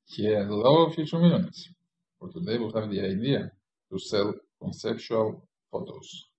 Hello, future millionaires. For today, we have the idea to sell conceptual photos.